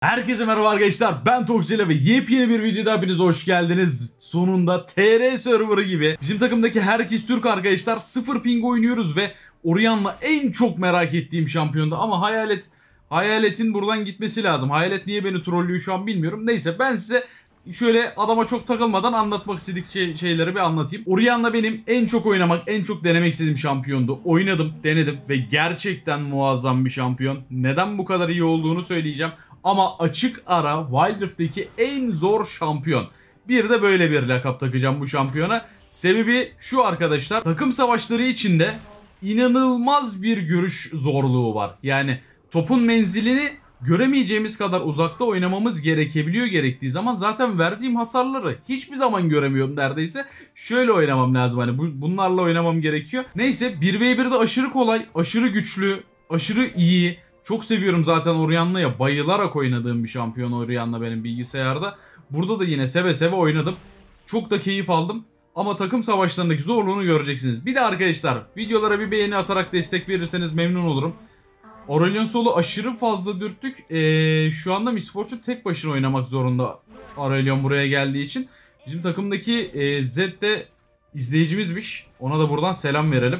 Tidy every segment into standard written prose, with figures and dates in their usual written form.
Herkese merhaba arkadaşlar, ben Toksile ve yepyeni bir videoda hepiniz hoş geldiniz. Sonunda TR serverı gibi bizim takımdaki herkes Türk arkadaşlar, 0 ping oynuyoruz ve Orianna en çok merak ettiğim şampiyonda ama Hayalet'in buradan gitmesi lazım. Hayalet niye beni trollüyor şu an bilmiyorum. Neyse, ben size şöyle adama çok takılmadan anlatmak istedik şeyleri bir anlatayım. Orianna benim en çok oynamak, en çok denemek istediğim şampiyondu. Oynadım, denedim ve gerçekten muazzam bir şampiyon. Neden bu kadar iyi olduğunu söyleyeceğim. Ama açık ara Wild Rift'teki en zor şampiyon. Bir de böyle bir lakap takacağım bu şampiyona. Sebebi şu arkadaşlar. Takım savaşları içinde inanılmaz bir görüş zorluğu var. Yani topun menzilini göremeyeceğimiz kadar uzakta oynamamız gerekebiliyor gerektiği zaman. Zaten verdiğim hasarları hiçbir zaman göremiyorum neredeyse. Şöyle oynamam lazım, hani bunlarla oynamam gerekiyor. Neyse, 1v1'de aşırı kolay, aşırı güçlü, aşırı iyi. Çok seviyorum zaten Orianna'ya, bayılarak oynadığım bir şampiyon Orianna benim bilgisayarda. Burada da yine seve seve oynadım. Çok da keyif aldım. Ama takım savaşlarındaki zorluğunu göreceksiniz. Bir de arkadaşlar, videolara bir beğeni atarak destek verirseniz memnun olurum. Aurelion Sol'u aşırı fazla dürttük. Şu anda Miss Fortune tek başına oynamak zorunda Aurelion buraya geldiği için. Bizim takımdaki Zed de izleyicimizmiş. Ona da buradan selam verelim.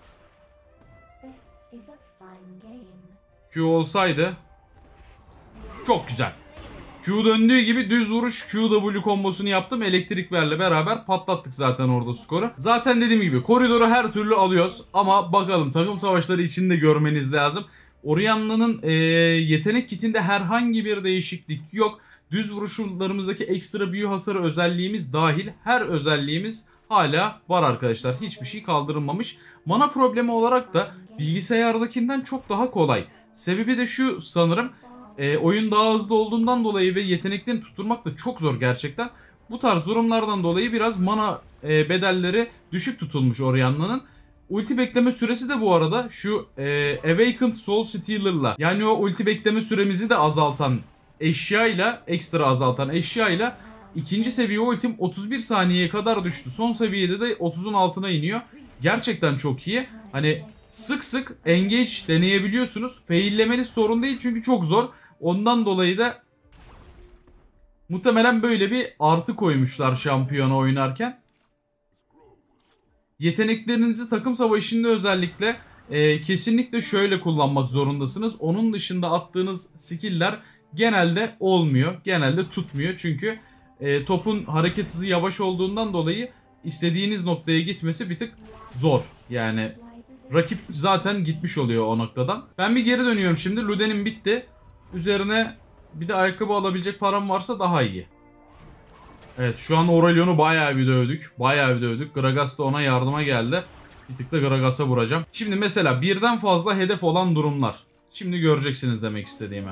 Q olsaydı çok güzel. Q döndüğü gibi düz vuruş QW kombosunu yaptım. Elektriklerle beraber patlattık zaten orada skoru. Zaten dediğim gibi koridoru her türlü alıyoruz. Ama bakalım, takım savaşları için de görmeniz lazım. Orianna'nın yetenek kitinde herhangi bir değişiklik yok. Düz vuruşlarımızdaki ekstra büyü hasarı özelliğimiz dahil her özelliğimiz hala var arkadaşlar. Hiçbir şey kaldırılmamış. Mana problemi olarak da bilgisayardakinden çok daha kolay. Sebebi de şu sanırım. Oyun daha hızlı olduğundan dolayı ve yeteneklerini tutturmak da çok zor gerçekten. Bu tarz durumlardan dolayı biraz mana bedelleri düşük tutulmuş Orianna'nın. Ulti bekleme süresi de bu arada şu Awakened Soul Stealer'la, yani o ulti bekleme süremizi de azaltan eşyayla, ekstra azaltan eşyayla ikinci seviye ultim 31 saniyeye kadar düştü. Son seviyede de 30'un altına iniyor. Gerçekten çok iyi. Hani sık sık engage deneyebiliyorsunuz. Faillemeniz sorun değil çünkü çok zor. Ondan dolayı da muhtemelen böyle bir artı koymuşlar şampiyona oynarken. Yeteneklerinizi takım savaşında özellikle kesinlikle şöyle kullanmak zorundasınız. Onun dışında attığınız skill'ler genelde olmuyor. Genelde tutmuyor. Çünkü topun hareket hızı yavaş olduğundan dolayı istediğiniz noktaya gitmesi bir tık zor. Yani rakip zaten gitmiş oluyor o noktadan. Ben bir geri dönüyorum şimdi. Luden'im bitti. Üzerine bir de ayakkabı alabilecek param varsa daha iyi. Evet, şu an Aurelion'u bayağı bir dövdük. Bayağı bir dövdük. Gragas da ona yardıma geldi. Bir tık da Gragas'a vuracağım. Şimdi mesela birden fazla hedef olan durumlar. Şimdi göreceksiniz demek istediğimi.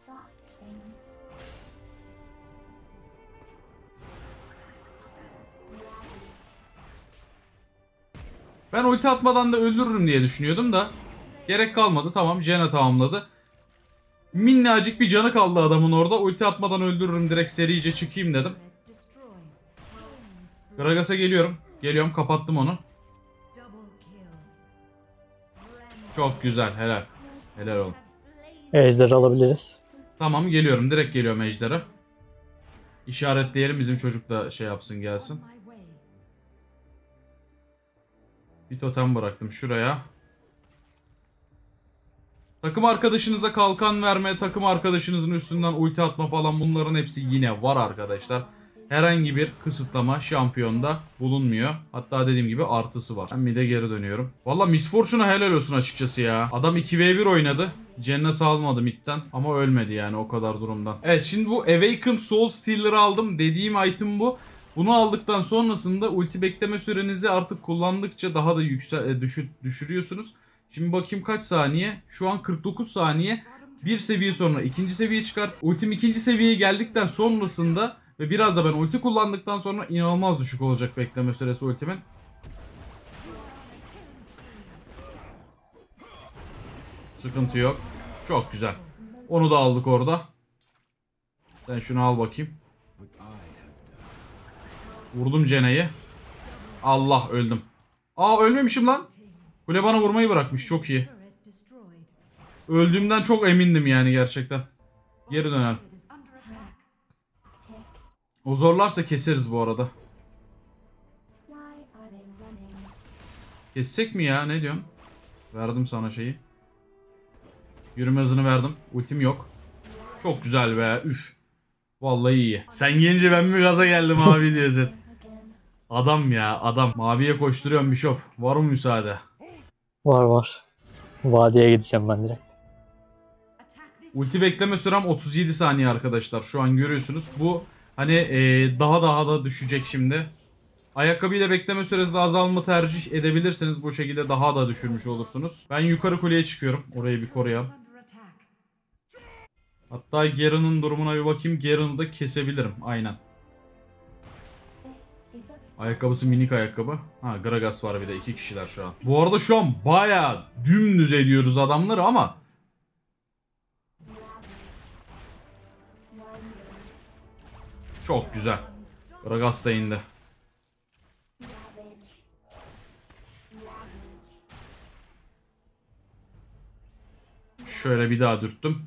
Ben ulti atmadan da öldürürüm diye düşünüyordum da gerek kalmadı. Tamam, Jaina tamamladı. Minnacık bir canı kaldı adamın orada. Ulti atmadan öldürürüm, direkt serice çıkayım dedim. Gragas'a geliyorum. Geliyorum, kapattım onu. Çok güzel, helal. Helal olsun. Ejder alabiliriz. Tamam, geliyorum, direkt geliyorum ejdere. İşaretleyelim, bizim çocuk da şey yapsın, gelsin. Bir totem bıraktım şuraya. Takım arkadaşınıza kalkan verme, takım arkadaşınızın üstünden ulti atma falan, bunların hepsi yine var arkadaşlar. Herhangi bir kısıtlama şampiyonda bulunmuyor. Hatta dediğim gibi artısı var. Ben mid'e geri dönüyorum. Valla Miss Fortune'a helal olsun açıkçası ya. Adam 2v1 oynadı. Cennet salmadı mid'den ama ölmedi yani o kadar durumdan. Evet, şimdi bu Awakened Soul Stealer'ı aldım. Dediğim item bu. Bunu aldıktan sonrasında ulti bekleme sürenizi artık kullandıkça daha da düşürüyorsunuz. Şimdi bakayım kaç saniye. Şu an 49 saniye. Bir seviye sonra ikinci seviye çıkart. Ultim ikinci seviyeye geldikten sonrasında ve biraz da ben ulti kullandıktan sonra inanılmaz düşük olacak bekleme süresi ultimin. Sıkıntı yok. Çok güzel. Onu da aldık orada. Sen şunu al bakayım. Vurdum Cena'yı. Allah, öldüm. Aa, ölmemişim lan. Kule bana vurmayı bırakmış. Çok iyi. Öldüğümden çok emindim yani gerçekten. Geri dönelim. O zorlarsa keseriz bu arada. Kessek mi ya? Ne diyorsun? Verdim sana şeyi. Yürüme hızını verdim. Ultim yok. Çok güzel be. Üf. Vallahi iyi. Sen gelince ben bir gaza geldim abi diyor Zed. Adam ya adam. Maviye koşturuyorum Bishop. Var mı müsaade? Var var. Vadiye gideceğim ben direkt. Ulti bekleme sürem 37 saniye arkadaşlar. Şu an görüyorsunuz. Bu hani daha da düşecek şimdi. Ayakkabıyla bekleme süresi de azalma tercih edebilirsiniz. Bu şekilde daha da düşürmüş olursunuz. Ben yukarı kuleye çıkıyorum. Orayı bir koruyalım. Hatta Garen'ın durumuna bir bakayım. Garen'ı da kesebilirim. Aynen. Ayakkabısı minik ayakkabı. Ha, Gragas var bir de, 2 kişiler şu an. Bu arada şu an bayağı dümdüz ediyoruz adamları ama çok güzel. Gragas da indi. Şöyle bir daha dürttüm.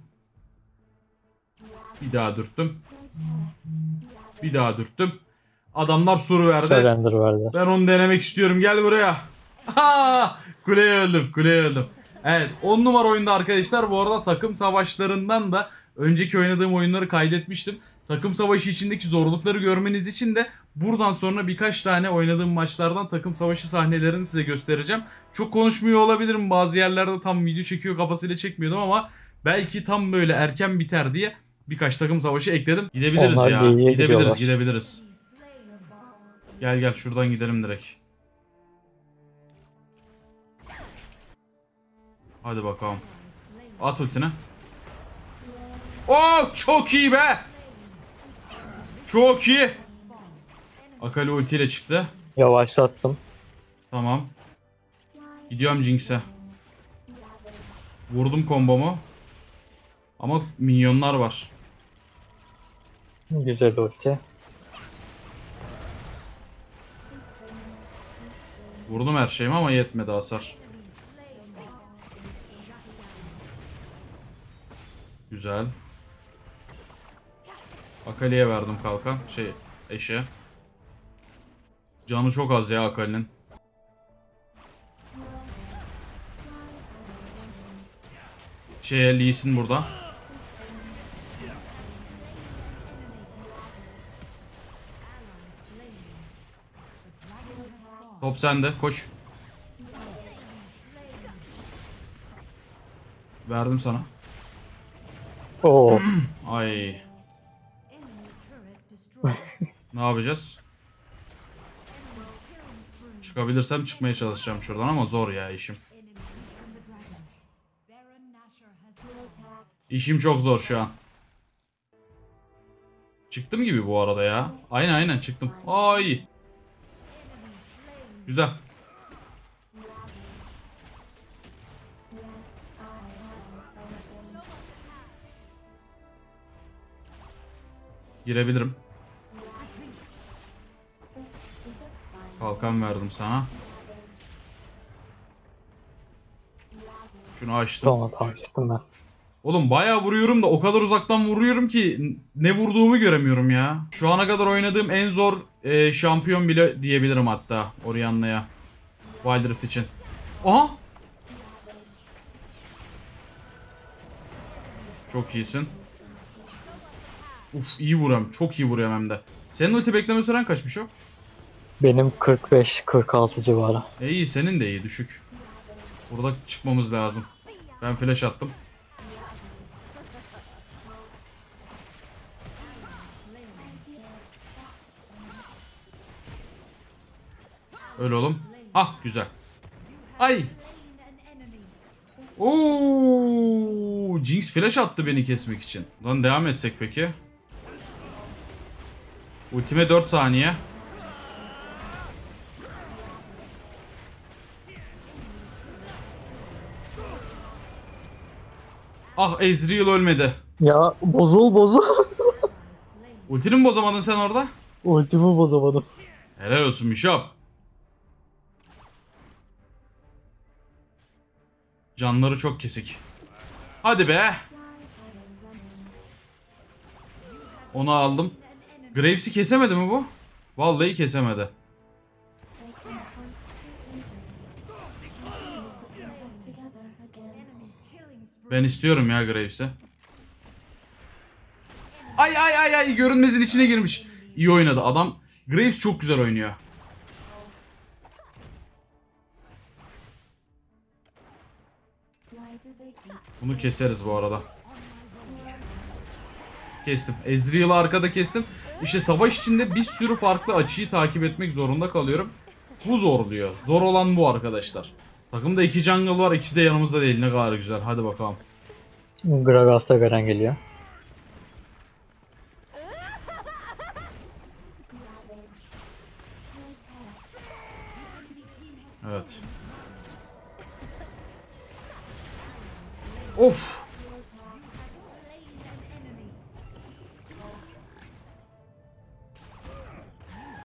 Bir daha dürttüm. Bir daha dürttüm. Adamlar soru verdi. Surrender verdi. Ben onu denemek istiyorum. Gel buraya. Ha! Kuleye öldüm. Kuleye öldüm. Evet. 10 numara oyunda arkadaşlar. Bu arada takım savaşlarından da önceki oynadığım oyunları kaydetmiştim. Takım savaşı içindeki zorlukları görmeniz için de buradan sonra birkaç tane oynadığım maçlardan takım savaşı sahnelerini size göstereceğim. Çok konuşmuyor olabilirim. Bazı yerlerde tam video çekiyor kafasıyla çekmiyordum ama belki tam böyle erken biter diye birkaç takım savaşı ekledim. Gidebiliriz Onlar ya. iyiye Gidebiliriz, gidiyorlar. gidebiliriz. Gel gel şuradan gidelim direkt. Hadi bakalım. At ultine. Oh, çok iyi be. Çok iyi. Akali ultiyle çıktı. Yavaşlattım. Tamam. Gidiyorum Jinx'e. Vurdum kombomu. Ama minyonlar var. Güzel ulti. Vurdum her şeyimi ama yetmedi hasar. Güzel. Akali'ye verdim kalkan. Eşe. Canı çok az ya Akali'nin. Lee Sin burada. Top sende, koş. Verdim sana. Oo. Ay. Ne yapacağız? Çıkabilirsem çıkmaya çalışacağım şuradan ama zor ya işim. İşim çok zor şu an. Çıktım gibi bu arada ya. Aynen çıktım. Ay. Güzel. Girebilirim. Kalkan verdim sana. Şunu açtım. Tamam çıktım ben. Oğlum bayağı vuruyorum da o kadar uzaktan vuruyorum ki ne vurduğumu göremiyorum ya. Şu ana kadar oynadığım en zor şampiyon bile diyebilirim hatta Orianna'ya. Wild Rift için. Aha! Çok iyisin. Uf, iyi vuruyorum. Çok iyi vuruyorum hem de. Senin ulti bekleme süren kaçmış o? Benim 45-46 civarı. İyi, senin de iyi, düşük. Burada çıkmamız lazım. Ben flash attım. Öl oğlum. Ah, güzel. Ay. Oo, Jinx flash attı beni kesmek için. Lan devam etsek peki? Ultime 4 saniye. Ah, Ezreal ölmedi. Ya bozul. Ultini mi bozamadın sen orada? Ultimi bozamadım. Helal olsun Bishop. Canları çok kesik. Hadi be. Onu aldım. Graves'i kesemedi mi bu? Vallahi kesemedi. Ben istiyorum ya Graves'i. Ay ay ay ay, görünmezin içine girmiş. İyi oynadı adam. Graves çok güzel oynuyor. Bunu keseriz bu arada. Kestim. Ezreal'ı arkada kestim. İşte savaş içinde bir sürü farklı açıyı takip etmek zorunda kalıyorum. Bu zorluyor. Zor olan bu arkadaşlar. Takımda 2 jungle var. İkisi de yanımızda değil. Ne kadar güzel. Hadi bakalım. Gragas'ta Garen geliyor. Evet. Of.